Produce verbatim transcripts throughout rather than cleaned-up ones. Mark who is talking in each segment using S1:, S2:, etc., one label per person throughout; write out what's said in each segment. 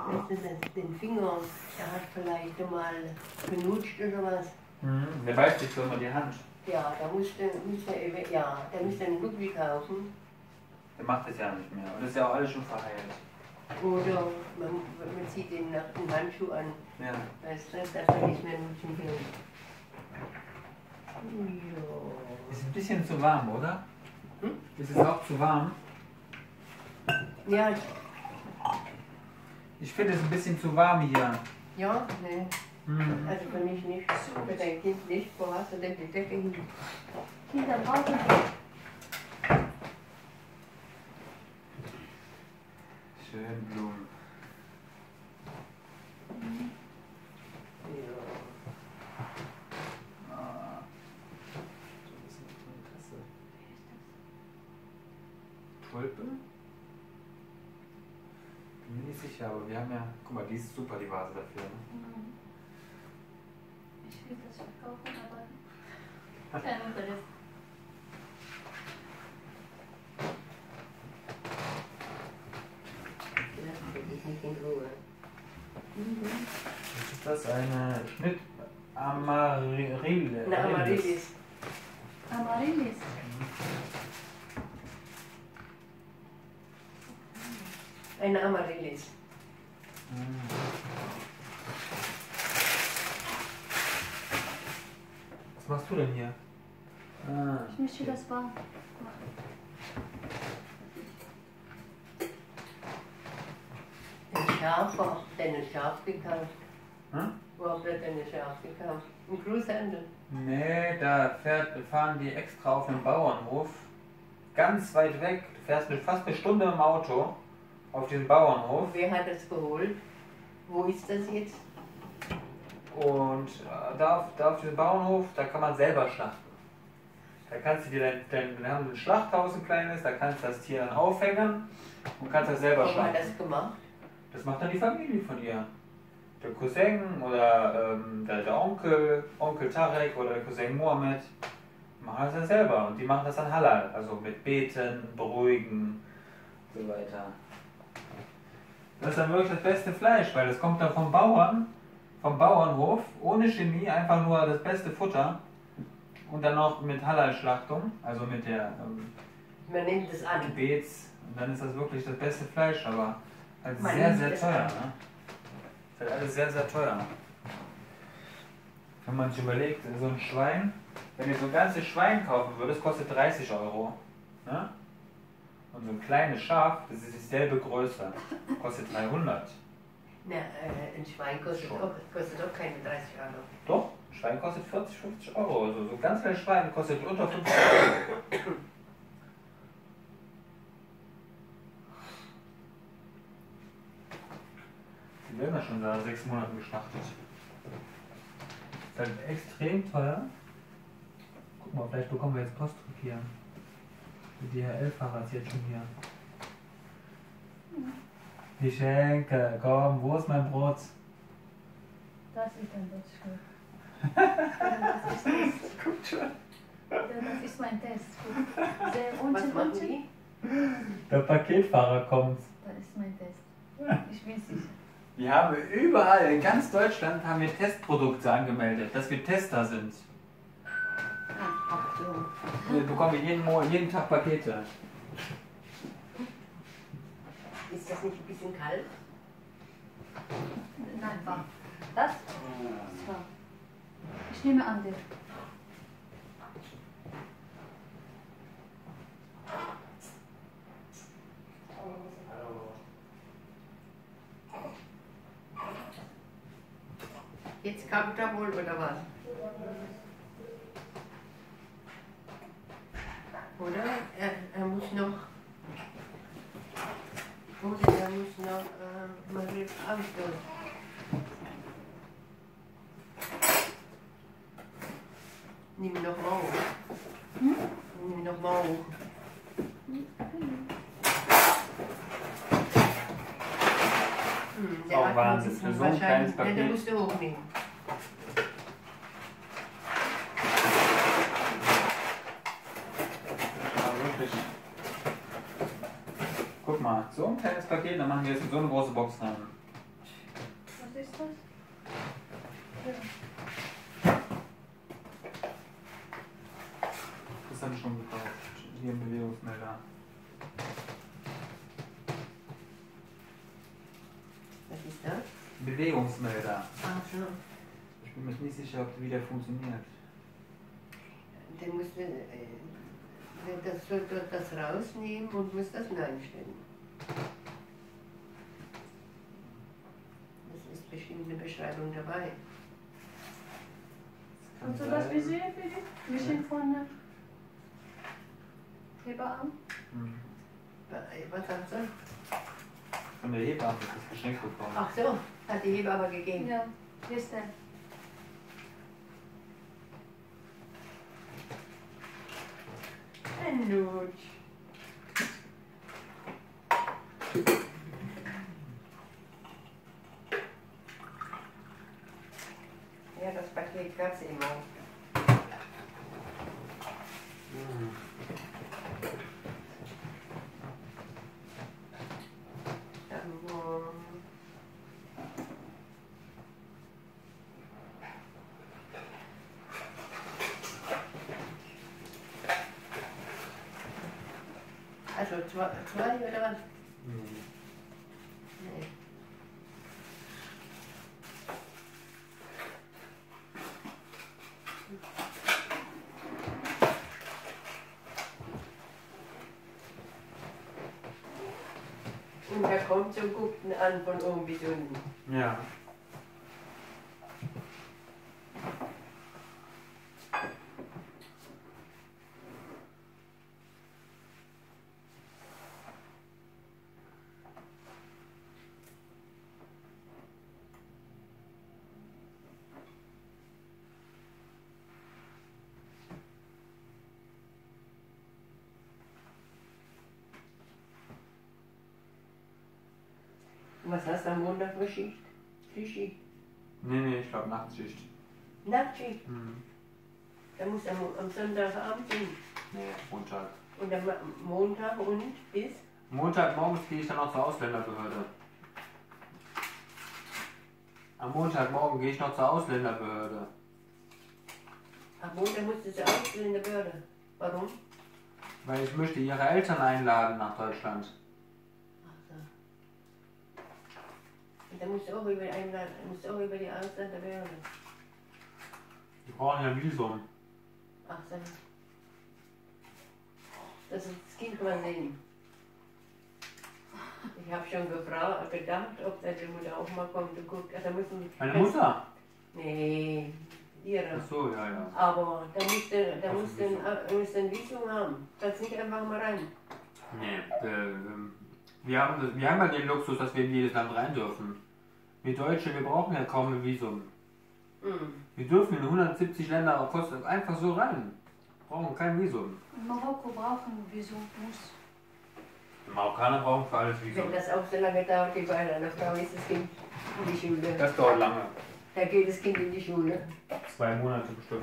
S1: den Finger, der hat vielleicht mal genutscht oder was.
S2: Mhm. Der beißt sich so immer die Hand.
S1: Ja, da musste, musste er, ja, der müsste einen Guppi kaufen.
S2: Der macht das ja nicht mehr. Und das ist ja auch alles schon verheilt.
S1: Oder man, man zieht den nach den Handschuh an.
S2: Ja.
S1: Weißt du, dass er nicht mehr nutschen will. Ja.
S2: Ist ein bisschen zu warm, oder?
S1: Hm?
S2: Ist es auch zu warm?
S1: Ja,
S2: Ich finde es ein bisschen zu warm hier.
S1: ja, ne.
S2: Mhm.
S1: Also für mich nicht. Für dein Kind nicht. Wo hast du denn die Decke hin?
S3: Kinder brauchen
S2: Schön Blumen.
S1: Ja.
S2: Ah. Das ist eine Tasse. Tulpe? Bin mir nicht sicher, aber wir haben ja. Guck mal, die ist super, die Vase dafür. Ne?
S3: Ich will das verkaufen, aber kein Interesse.
S1: Lass dich nicht in Ruhe.
S2: Was ist das? Eine Schnitt Amarille.
S1: Eine Amaryllis.
S3: Amaryllis.
S1: Eine Amaryllis.
S2: Mhm. Was machst du denn hier? Ah,
S3: Ich möchte das warm machen.
S1: Ein Schaf, wo habt ihr denn ein Schaf gekauft?
S2: Hm?
S1: Wo habt ihr denn ein Schaf gekauft? Im Großhandel.
S2: Nee, da fährt, fahren die extra auf den Bauernhof. Ganz weit weg. Du fährst mit fast eine Stunde im Auto auf den Bauernhof.
S1: Wer hat das geholt? Wo ist das jetzt?
S2: Und äh, da, auf, da auf dem Bauernhof, da kann man selber schlachten. Da kannst du dir dein, dein, wir haben ein Schlachthaus, ein kleines, da kannst du das Tier dann aufhängen und kannst das selber
S1: Warum
S2: schlachten.
S1: hat das gemacht?
S2: Das macht dann die Familie von ihr. Der Cousin oder ähm, der, der Onkel, Onkel Tarek oder der Cousin Mohammed machen das dann selber. Und die machen das dann halal, also mit Beten, Beruhigen und so weiter. Das ist dann wirklich das beste Fleisch, weil das kommt dann vom Bauern, vom Bauernhof, ohne Chemie, einfach nur das beste Futter. Und dann noch mit Halal-Schlachtung, also mit der ähm,
S1: Man nimmt es an.
S2: Gebets. Und dann ist das wirklich das beste Fleisch, aber halt
S1: Man
S2: sehr,
S1: nimmt
S2: sehr
S1: es
S2: teuer.
S1: an.
S2: Ne? Ist halt alles sehr, sehr teuer. Wenn man sich überlegt, so ein Schwein, wenn ihr so ein ganzes Schwein kaufen würdet, kostet dreißig Euro. Ne? Und so ein kleines Schaf, das ist dieselbe Größe, kostet dreihundert.
S1: Na, äh, ein Schwein kostet
S2: Schon.
S1: auch, kostet auch keine dreißig Euro.
S2: Doch, ein Schwein kostet vierzig, fünfzig Euro. Also so ein ganz kleines Schwein kostet unter fünfzig Euro. Die werden ja schon seit sechs Monaten geschlachtet. Ist halt extrem teuer. Guck mal, vielleicht bekommen wir jetzt Postdruck hier. Die D H L-Fahrer ist jetzt schon hier. Die Schenke, komm, wo ist mein Brot?
S3: Das ist ein Deutschland. Das ist Test.
S2: Guckt schon.
S3: Das ist mein Test. Sehr
S1: Was
S3: unten,
S1: machen
S3: unten.
S1: die?
S2: Der Paketfahrer kommt.
S3: Das ist mein Test. Ich bin sicher.
S2: Wir haben überall, in ganz Deutschland, haben wir Testprodukte angemeldet, dass wir Tester sind.
S1: Ach so.
S2: Wir bekommen jeden, Mo- jeden Tag Pakete.
S1: Ist das nicht ein bisschen kalt?
S3: Nein, warm. Das? Das warm. Ich nehme an dir.
S1: Jetzt kommt er wohl, oder was? Oder? Er, er muss noch. Oder er muss noch äh, mal wieder ausdrücken. Nimm noch mal hoch.
S3: Hm?
S1: Nimm noch mal hoch. Hm, der
S2: Auch
S1: hat
S2: Wahnsinn,
S1: uns
S2: für so ein kleines
S1: wahrscheinlich- Nein, der
S2: Paket.
S1: musste hochnehmen.
S2: Ja, wirklich. Guck mal, so ein kleines Paket, dann machen wir jetzt in so eine große Box rein.
S3: Was ist das? Ja.
S2: Das habe ich schon gekauft. Hier im Bewegungsmelder.
S1: Was ist das?
S2: Bewegungsmelder.
S1: Ach so.
S2: Ich bin mir nicht sicher, ob wie der funktioniert.
S1: Dann musst du äh, das, so, das rausnehmen und musst das hineinstellen. Das ist bestimmt eine Beschreibung dabei.
S3: Kannst du das Visier bitte? Bisschen von Heberarm?
S2: Hm.
S1: Was sagst du?
S2: Von der Hebamme habe ich das Geschenk bekommen.
S1: Ach so, hat die Hebamme gegeben.
S3: Ja, hier ist der.
S1: Ein Nutsch. Ja, das Paket gab es immer. Dann, also zwei, zwei oder was?
S2: Mhm.
S1: Nee. Und er kommt so, guckt ihn an von oben bis unten.
S2: Ja.
S1: Und was hast du am Montag für Schicht? Frühschicht?
S2: Nee, nee, ich glaube Nachtschicht.
S1: Nachtschicht?
S2: Mhm.
S1: Da musst du am, am Sonntagabend hin.
S2: Nee, Montag.
S1: Und am Montag und bis?
S2: Montagmorgens gehe ich dann noch zur Ausländerbehörde. Am Montagmorgen gehe ich noch zur Ausländerbehörde.
S1: Am Montag musst du zur Ausländerbehörde. Warum?
S2: Weil ich möchte ihre Eltern einladen nach Deutschland.
S1: Ach so. Und da musst du auch über, einladen, musst du auch über die Ausländerbehörde.
S2: Die brauchen ja ein Visum.
S1: Ach so. Das ist das Kind mal sehen. Ich habe schon gefragt, gedacht, ob deine Mutter auch mal kommt und guckt. Da müssen,
S2: Meine Mutter?
S1: Nee, ihre.
S2: Ach so, ja, ja.
S1: Aber da musst du, da
S2: Auf
S1: musst du
S2: ein
S1: ein, musst du ein Visum haben. Kannst nicht einfach mal rein.
S2: Nee, äh, ähm, wir haben, das, wir haben ja den Luxus, dass wir in jedes Land rein dürfen. Wir Deutsche, wir brauchen ja kaum ein Visum.
S1: Mhm.
S2: Wir dürfen in hundertsiebzig Länder einfach so rein. Wir brauchen kein Visum.
S3: In Marokko brauchen Visum, muss.
S2: Die Marokkaner brauchen für alles Visum.
S1: Wenn das auch so lange dauert wie bei einer Frau, ist das Kind in die Schule.
S2: Das dauert lange.
S1: Da geht das Kind in die Schule.
S2: Zwei Monate bestimmt.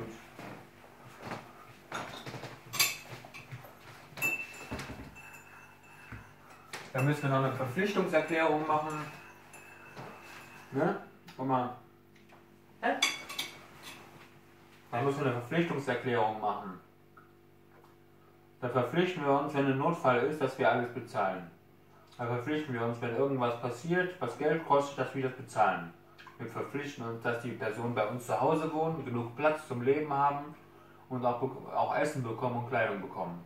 S2: Da müssen wir noch eine Verpflichtungserklärung machen. Ne? Guck mal.
S1: Hä?
S2: Da müssen wir eine Verpflichtungserklärung machen. Da verpflichten wir uns, wenn ein Notfall ist, dass wir alles bezahlen. Da verpflichten wir uns, wenn irgendwas passiert, was Geld kostet, dass wir das bezahlen. Wir verpflichten uns, dass die Personen bei uns zu Hause wohnen, genug Platz zum Leben haben und auch, auch Essen bekommen und Kleidung bekommen.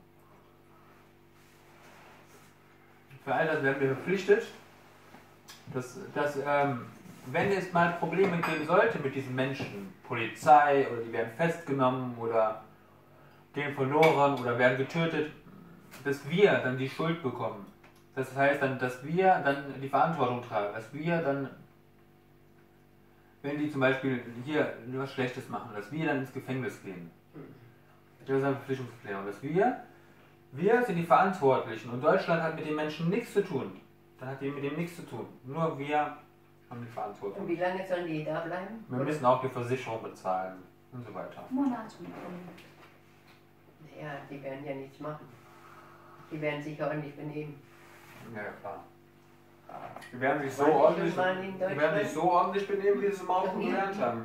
S2: Für all das werden wir verpflichtet, dass, dass ähm, wenn es mal Probleme geben sollte mit diesen Menschen, Polizei oder die werden festgenommen oder gehen verloren oder werden getötet, dass wir dann die Schuld bekommen. Das heißt dann, dass wir dann die Verantwortung tragen, dass wir dann, wenn die zum Beispiel hier was Schlechtes machen, dass wir dann ins Gefängnis gehen. Das ist eine Verpflichtungserklärung, dass wir, wir sind die Verantwortlichen und Deutschland hat mit den Menschen nichts zu tun. Dann hat die mit dem nichts zu tun. Nur wir haben die Verantwortung.
S1: Und wie lange sollen die da bleiben?
S2: Wir müssen auch die Versicherung bezahlen und so weiter.
S3: Monatsmitteln.
S1: Ja, die werden ja nichts machen. Die werden sich ordentlich benehmen.
S2: Ja, ja, klar. Die werden sich so
S1: War nicht
S2: ordentlich,
S1: schon mal in
S2: die werden
S1: Deutschland?
S2: sich so ordentlich benehmen, wie sie es im Marokko
S1: Noch nie.
S2: gelernt haben.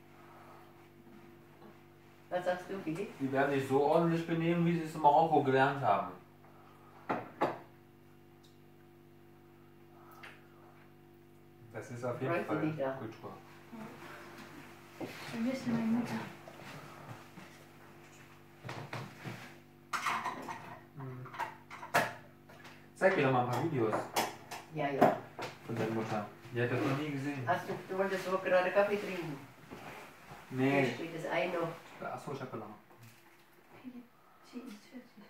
S1: Was sagst du, Billy?
S2: Die werden sich so ordentlich benehmen, wie sie es in Marokko gelernt haben. Das ist auf jeden
S1: Freut sie
S2: Fall
S1: dich da?
S2: Kultur.
S3: Wie ist denn meine Mutter?
S2: Zeig mir doch mal ein paar Videos
S1: Ja, ja.
S2: von deiner Mutter. Die hat das noch nie gesehen.
S1: Hast du, du wolltest so gerade Kaffee trinken? Hier
S2: Nee.
S1: steht das Ei noch.
S2: Achso, ich hab gelacht.
S3: Philipp, sie ist fertig.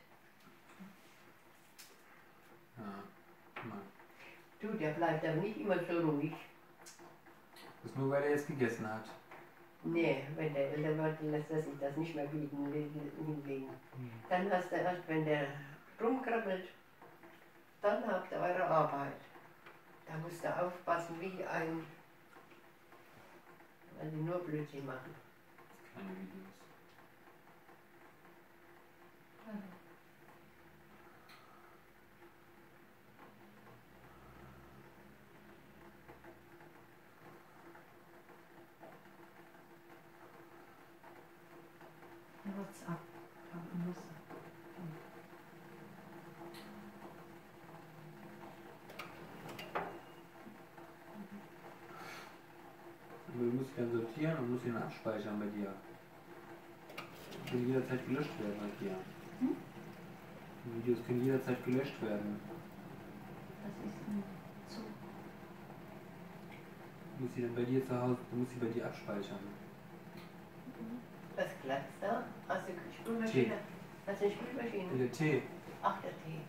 S2: Ja. Guck mal.
S1: Du, der bleibt aber nicht immer so ruhig.
S2: Das ist nur, weil er jetzt gegessen hat.
S1: Nee, wenn der älter wird, lässt er sich das nicht mehr bieten, hinlegen. Dann hast du erst, wenn der rumkrabbelt, dann habt ihr eure Arbeit. Da musst du aufpassen wie ein, weil die nur Blödsinn machen.
S2: Keine Videos.
S3: Ja, WhatsApp. Kann man
S2: Du musst ihn sortieren und musst ihn abspeichern bei dir. Die können jederzeit gelöscht werden bei dir.
S3: Hm?
S2: Die Videos können jederzeit gelöscht werden.
S3: Das ist ein Zug.
S2: Du musst sie dann bei dir zu Hause, du musst sie bei dir abspeichern.
S1: Was glatzt da? Hast du eine Spülmaschine? Hast du eine Spülmaschine?
S2: Der Tee.
S1: Ach, der Tee.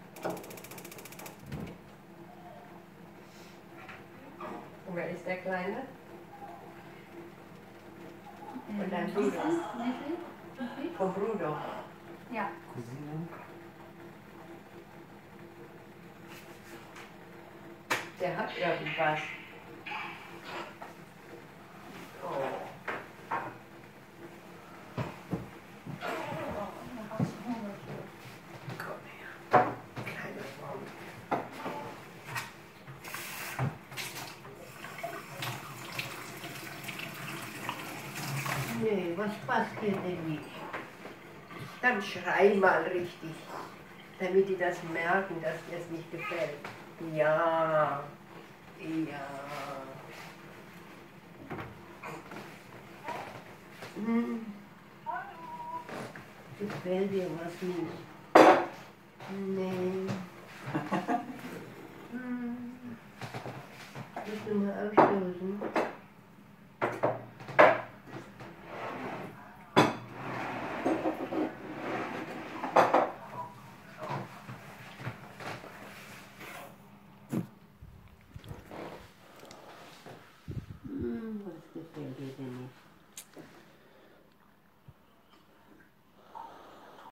S1: Und wer ist der Kleine? Und dein
S3: Ähm,
S1: Bruder?
S3: Neffe? Neffe?
S1: Vom Bruder.
S3: Ja.
S2: Cousine.
S1: Der hat irgendwas. Oh. Komm her. Kleiner Baum. Nee, was passiert denn nicht? Dann schrei mal richtig, damit die das merken, dass dir es nicht gefällt. Ja, ja. Hm. Gefällt dir was nicht? Nee. Hm. Willst du mal ausstoßen?